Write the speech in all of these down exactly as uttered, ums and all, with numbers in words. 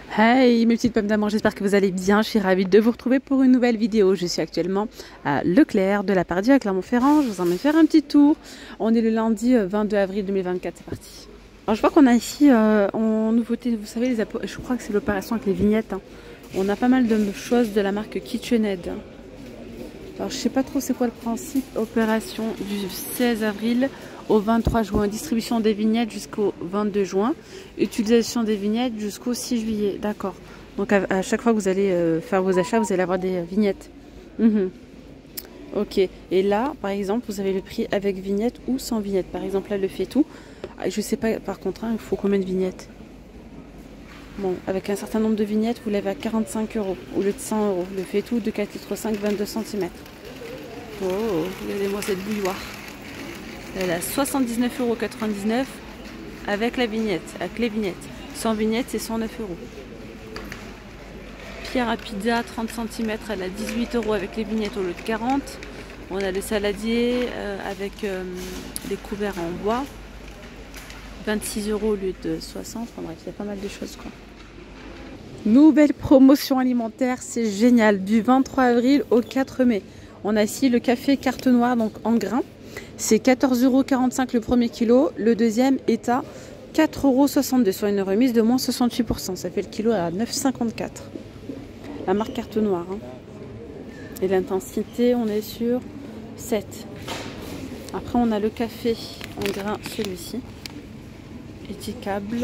Hey mes petites pommes d'amour, j'espère que vous allez bien. Je suis ravie de vous retrouver pour une nouvelle vidéo. Je suis actuellement à Leclerc de la Paradis à Clermont-Ferrand. Je vous emmène faire un petit tour. On est le lundi vingt-deux avril deux mille vingt-quatre, c'est parti. Alors je vois qu'on a ici euh, en nouveauté, vous savez, les je crois que c'est l'opération avec les vignettes. Hein. On a pas mal de choses de la marque KitchenAid. Alors je sais pas trop c'est quoi le principe. Opération du seize avril au vingt-trois juin, distribution des vignettes jusqu'au vingt-deux juin, utilisation des vignettes jusqu'au six juillet. D'accord. Donc à, à chaque fois que vous allez euh, faire vos achats, vous allez avoir des euh, vignettes. Mmh. Ok. Et là, par exemple, vous avez le prix avec vignette ou sans vignette. Par exemple, là, le fait tout. Je sais pas, par contre, hein, il faut combien de vignettes? Bon, avec un certain nombre de vignettes, vous l'avez à quarante-cinq euros au lieu de cent euros. Le fait tout de quatre litres cinq, vingt-deux centimètres. Oh, regardez-moi cette bouilloire. Elle a soixante-dix-neuf euros quatre-vingt-dix-neuf avec la vignette, avec les vignettes. Sans vignette, c'est cent neuf euros. Pierre à pizza, trente centimètres, elle a dix-huit euros avec les vignettes au lieu de quarante. On a le saladier euh, avec euh, des couverts en bois. vingt-six euros au lieu de soixante. Enfin bref, il y a pas mal de choses, quoi. Nouvelle promotion alimentaire, c'est génial. Du vingt-trois avril au quatre mai. On a ici le café carte noire, donc en grains. C'est quatorze euros quarante-cinq le premier kilo. Le deuxième est à quatre euros soixante-deux, soit une remise de moins soixante-huit pour cent. Ça fait le kilo à neuf euros cinquante-quatre. La marque carte noire. Hein. Et l'intensité, on est sur sept. Après, on a le café en grains, celui-ci. Étiquable.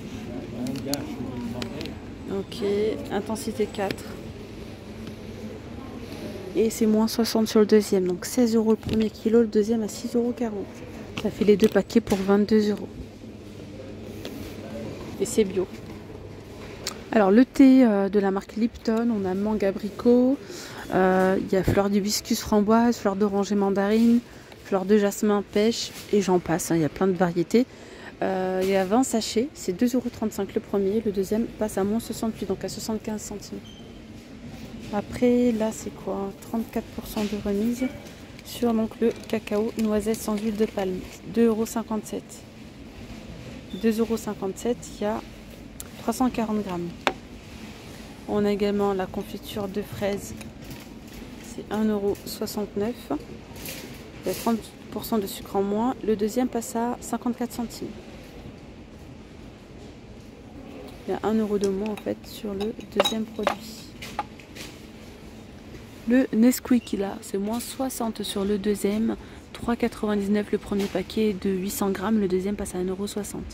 Ok, intensité quatre. Et c'est moins soixante sur le deuxième. Donc seize euros le premier kilo, le deuxième à six euros quarante. Ça fait les deux paquets pour vingt-deux euros. Et c'est bio. Alors le thé euh, de la marque Lipton, on a mangue abricot. Il euh, y a fleur d'hibiscus framboise, fleur d'oranger mandarine, fleur de jasmin pêche et j'en passe. Il hein, y a plein de variétés. Il euh, y a vingt sachets, c'est deux euros trente-cinq le premier. Le deuxième passe à moins soixante-huit, donc à soixante-quinze centimes. Après, là, c'est quoi? trente-quatre pour cent de remise sur donc, le cacao noisette sans huile de palme. deux euros cinquante-sept. deux euros cinquante-sept, il y a trois cent quarante grammes. On a également la confiture de fraises. C'est un euro soixante-neuf. Il y a trente pour cent de sucre en moins. Le deuxième passe à cinquante-quatre centimes. Il y a un euro de moins en fait sur le deuxième produit. Le Nesquik là, c'est moins soixante sur le deuxième, trois euros quatre-vingt-dix-neuf le premier paquet de huit cents grammes, le deuxième passe à un euro soixante.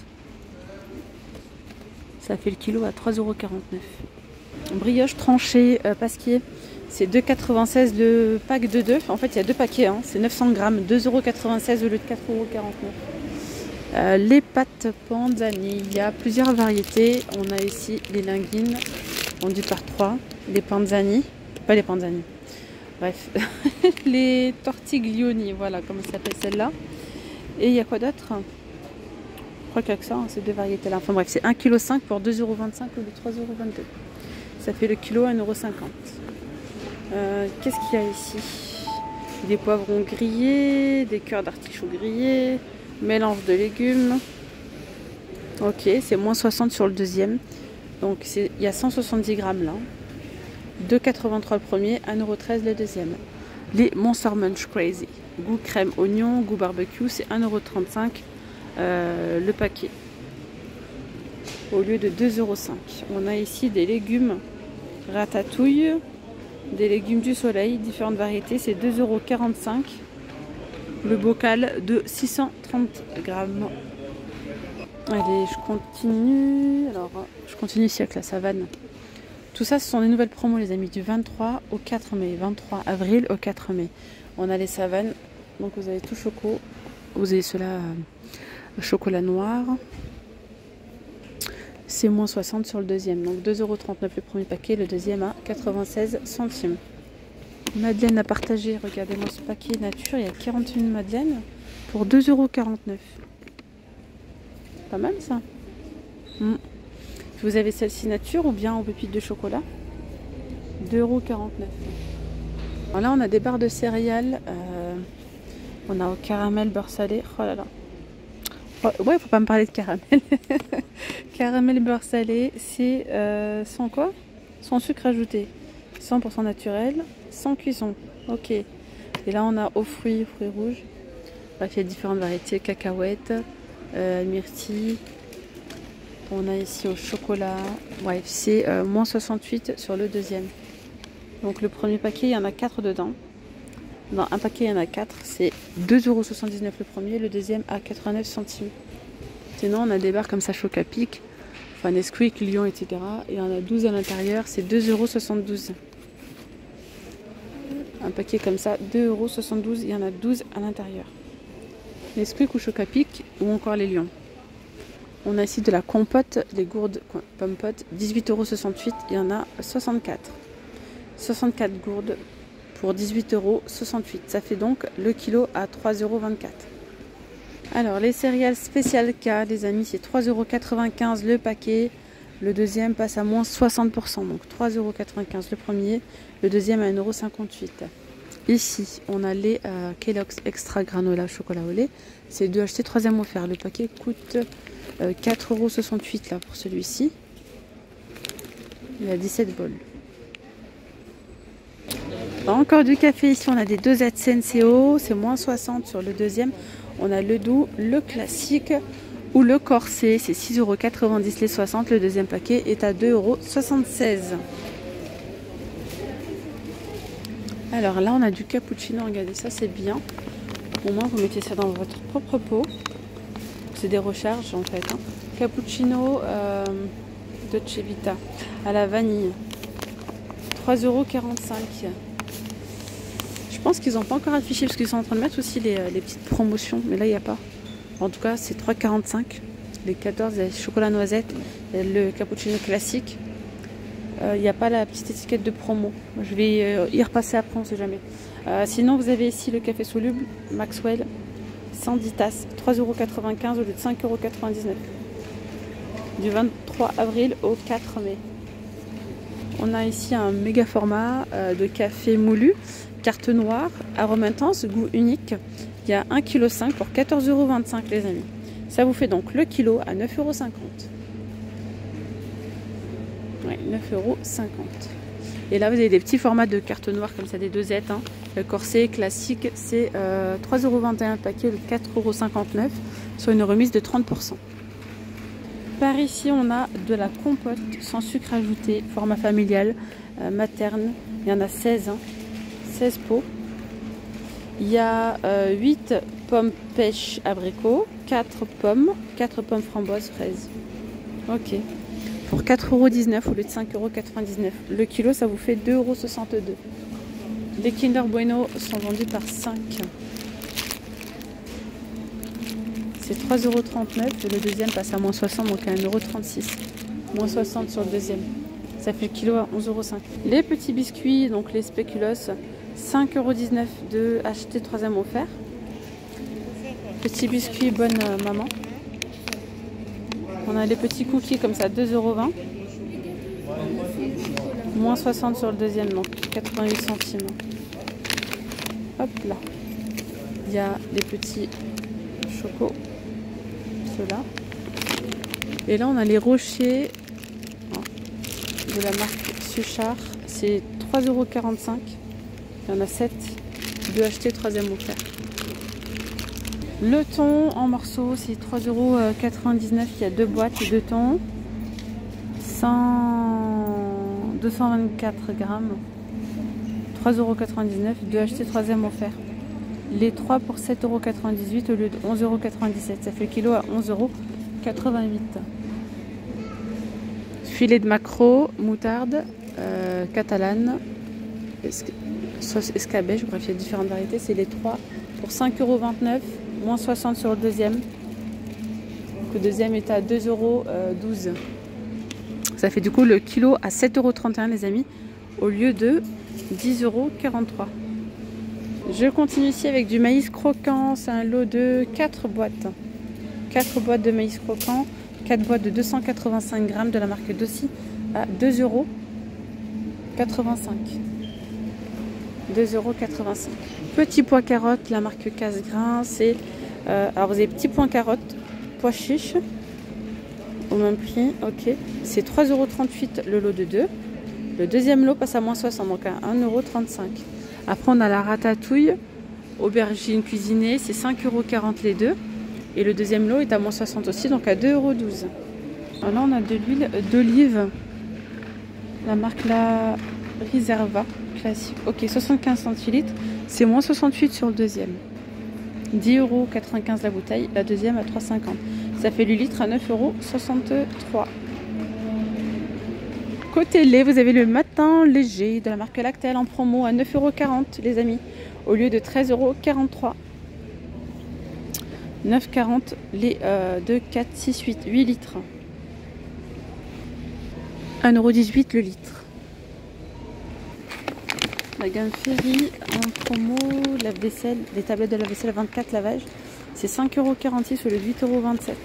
Ça fait le kilo à trois euros quarante-neuf. Brioche tranchée euh, pasquier, c'est deux euros quatre-vingt-seize le pack de deux. En fait, il y a deux paquets, hein. C'est neuf cents grammes, deux euros quatre-vingt-seize au lieu de quatre euros quarante-neuf. Euh, les pâtes Panzani, il y a plusieurs variétés. On a ici les linguines, vendues par trois, les Panzani, pas les Panzani. Bref, les tortiglioni, voilà comment ça s'appelle celle-là. Et il y a quoi d'autre? Je crois qu'il n'y a que ça, hein, ces deux variétés-là. Enfin bref, c'est un virgule cinq kilos pour deux euros vingt-cinq au lieu de trois euros vingt-deux. Ça fait le kilo à un euro cinquante. Euh, Qu'est-ce qu'il y a ici? Des poivrons grillés, des cœurs d'artichaut grillés, mélange de légumes. Ok, c'est moins soixante sur le deuxième. Donc il y a cent soixante-dix grammes là. deux euros quatre-vingt-trois le premier, un euro treize le deuxième. Les Monster Munch Crazy. Goût crème oignon, goût barbecue, c'est un euro trente-cinq euh, le paquet. Au lieu de deux euros cinq. On a ici des légumes ratatouille, des légumes du soleil, différentes variétés, c'est deux euros quarante-cinq. Le bocal de six cent trente grammes. Allez, je continue. Alors, je continue ici avec la savane. Tout ça, ce sont des nouvelles promos, les amis, du vingt-trois au quatre mai. vingt-trois avril au quatre mai. On a les savanes. Donc, vous avez tout choco. Vous avez cela euh, chocolat noir. C'est moins soixante sur le deuxième. Donc, deux euros trente-neuf le premier paquet. Le deuxième à quatre-vingt-seize centimes. Madeleine à partager. Regardez-moi ce paquet nature. Il y a quarante et une madeleines pour deux euros quarante-neuf. Pas mal, ça. Mm. Vous avez celle-ci nature ou bien aux pépites de chocolat. deux euros quarante-neuf. Là, on a des barres de céréales. Euh, on a au caramel beurre salé. Oh là là. Oh, ouais, faut pas me parler de caramel. Caramel beurre salé, c'est euh, sans quoi? Sans sucre ajouté. cent pour cent naturel, sans cuisson. Ok. Et là, on a aux fruits, aux fruits rouges. Bref, il y a différentes variétés. Cacahuètes, euh, myrtille. On a ici au chocolat. Bref, c'est euh, moins soixante-huit sur le deuxième. Donc le premier paquet, il y en a quatre dedans. Dans un paquet, il y en a quatre. C'est deux euros soixante-dix-neuf le premier, le deuxième à quatre-vingt-neuf centimes. Sinon, on a des barres comme ça, Choc à Pic, enfin Nesquik, Lion, et cetera. Et on a douze à l'intérieur, c'est deux euros soixante-douze. Un paquet comme ça, deux euros soixante-douze, il y en a douze à l'intérieur. Nesquik ou Choc à Pic, ou encore les Lions. On a ici de la compote, les gourdes pompotes, dix-huit euros soixante-huit, il y en a soixante-quatre. soixante-quatre gourdes pour dix-huit euros soixante-huit. Ça fait donc le kilo à trois euros vingt-quatre. Alors les céréales spéciales K, les amis, c'est trois euros quatre-vingt-quinze le paquet. Le deuxième passe à moins soixante pour cent, donc trois euros quatre-vingt-quinze le premier. Le deuxième à un euro cinquante-huit. Ici, on a les euh, Kellogg's Extra Granola chocolat au lait. C'est deux achetés, troisième offert. Le paquet coûte euh, quatre euros soixante-huit là pour celui-ci. Il y a dix-sept bols. Encore du café ici, on a des deux Z C N C O, c'est moins soixante sur le deuxième. On a le doux, le classique ou le corset, c'est six euros quatre-vingt-dix les soixante. Le deuxième paquet est à deux euros soixante-seize. Alors là, on a du cappuccino, regardez ça, c'est bien. Au moins, vous mettez ça dans votre propre pot. C'est des recharges en fait. Hein. Cappuccino euh, Dolce Vita à la vanille, trois euros quarante-cinq. Je pense qu'ils n'ont pas encore affiché parce qu'ils sont en train de mettre aussi les, les petites promotions, mais là il n'y a pas. En tout cas, c'est trois euros quarante-cinq. Les quatorze, les chocolat noisette, le cappuccino classique. Il euh, n'y a pas la petite étiquette de promo. Je vais euh, y repasser après, on ne sait jamais. Euh, sinon, vous avez ici le café soluble Maxwell, cent dix tasses, trois euros quatre-vingt-quinze au lieu de cinq euros quatre-vingt-dix-neuf. Du vingt-trois avril au quatre mai. On a ici un méga format euh, de café moulu, carte noire, arôme intense, goût unique. Il y a un virgule cinq kilos pour quatorze euros vingt-cinq les amis. Ça vous fait donc le kilo à neuf euros cinquante. Ouais, neuf euros cinquante. Et là vous avez des petits formats de carte noire comme ça, des deux Z. Hein. Le corset classique c'est euh, trois euros vingt et un le paquet de quatre euros cinquante-neuf sur une remise de trente pour cent. Par ici, on a de la compote sans sucre ajouté, format familial, euh, materne. Il y en a seize, hein, seize pots. Il y a euh, huit pommes pêche abricot, quatre pommes, quatre pommes framboises fraises. Ok. Pour quatre euros dix-neuf au lieu de cinq euros quatre-vingt-dix-neuf. Le kilo, ça vous fait deux euros soixante-deux. Les Kinder Bueno sont vendus par cinq. C'est trois euros trente-neuf et le deuxième passe à moins soixante, donc à un euro trente-six. Moins soixante sur le deuxième. Ça fait le kilo à onze euros cinq. Les petits biscuits, donc les spéculoos, cinq euros dix-neuf de acheter troisième offert. Petits biscuits bonne euh, maman. On a les petits cookies comme ça, deux euros vingt. Moins soixante sur le deuxième, donc quatre-vingt-huit centimes. Hop là. Il y a les petits chocos. Ceux-là. Et là, on a les rochers de la marque Suchard. C'est trois euros quarante-cinq. Il y en a sept. deux achetés, troisième offert. Le thon en morceaux, c'est trois euros quatre-vingt-dix-neuf. Il y a deux boîtes et deux thons. deux cent vingt-quatre grammes. trois euros quatre-vingt-dix-neuf. deux achetés, troisième offert. Les trois pour sept euros quatre-vingt-dix-huit au lieu de onze euros quatre-vingt-dix-sept. Ça fait le kilo à onze euros quatre-vingt-huit. Filet de maquereau, moutarde, euh, catalane, sauce escabèche. Bref, il y a différentes variétés. C'est les trois pour cinq euros vingt-neuf, moins soixante sur le deuxième. Donc, le deuxième est à deux euros douze. Ça fait du coup le kilo à sept euros trente et un les amis, au lieu de dix euros quarante-trois. Je continue ici avec du maïs croquant. C'est un lot de quatre boîtes. quatre boîtes de maïs croquant. quatre boîtes de deux cent quatre-vingt-cinq grammes de la marque Dossi à deux euros quatre-vingt-cinq. deux euros quatre-vingt-cinq. Petit pois carottes, la marque Casse-Grain. C'est, euh, alors vous avez petit pois carottes, pois chiches. Au même prix, ok. C'est trois euros trente-huit le lot de deux. Le deuxième lot passe à moins soixante, donc à un euro trente-cinq. Après, on a la ratatouille, aubergine cuisinée, c'est cinq euros quarante les deux. Et le deuxième lot est à moins soixante aussi, donc à deux euros douze. Là, on a de l'huile d'olive. La marque La Riserva, classique. Ok, soixante-quinze centilitres. C'est moins soixante-huit sur le deuxième. dix euros quatre-vingt-quinze la bouteille. La deuxième à trois euros cinquante. Ça fait le litre à neuf euros soixante-trois. Côté lait, vous avez le matin léger de la marque Lactel en promo à neuf euros quarante, les amis, au lieu de treize euros quarante-trois. neuf euros quarante, les euh, deux, quatre, six, huit, huit litres. un euro dix-huit le litre. La gamme Ferry en promo, lave-vaisselle, des tablettes de lave-vaisselle à vingt-quatre lavages, c'est cinq euros quarante-six au lieu de huit euros vingt-sept.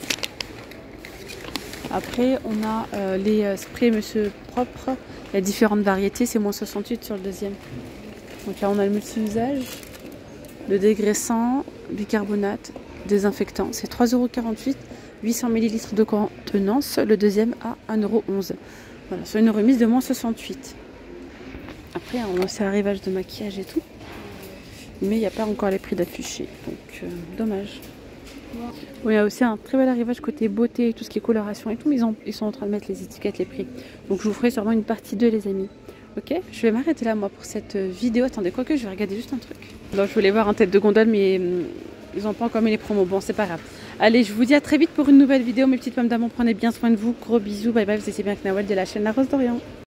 Après, on a euh, les euh, sprays Monsieur Propre, il y a différentes variétés, c'est moins soixante-huit sur le deuxième. Donc là, on a le multi-usage, le dégraissant, bicarbonate, désinfectant, c'est trois euros quarante-huit, huit cents millilitres de contenance, le deuxième à un euro onze. Voilà, sur une remise de moins soixante-huit. Après, on a aussi l'arrivage de maquillage et tout. Mais il n'y a pas encore les prix d'affichés. Donc, euh, dommage. Bon, il y a aussi un très bel arrivage côté beauté, tout ce qui est coloration et tout. Mais ils, ont, ils sont en train de mettre les étiquettes, les prix. Donc, je vous ferai sûrement une partie deux, les amis. Ok, je vais m'arrêter là, moi, pour cette vidéo. Attendez, quoique, je vais regarder juste un truc. Donc, je voulais voir un tête de gondole, mais hum, ils n'ont pas encore mis les promos. Bon, c'est pas grave. Allez, je vous dis à très vite pour une nouvelle vidéo. Mes petites pommes d'amour, prenez bien soin de vous. Gros bisous. Bye bye. Vous étiez bien avec Nawel de la chaîne La Rose d'Orient.